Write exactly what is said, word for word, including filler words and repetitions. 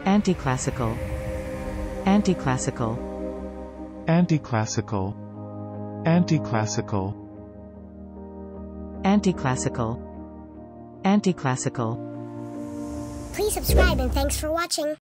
anticlassical, anticlassical, anticlassical, anticlassical, anticlassical, anticlassical. Please subscribe and thanks for watching.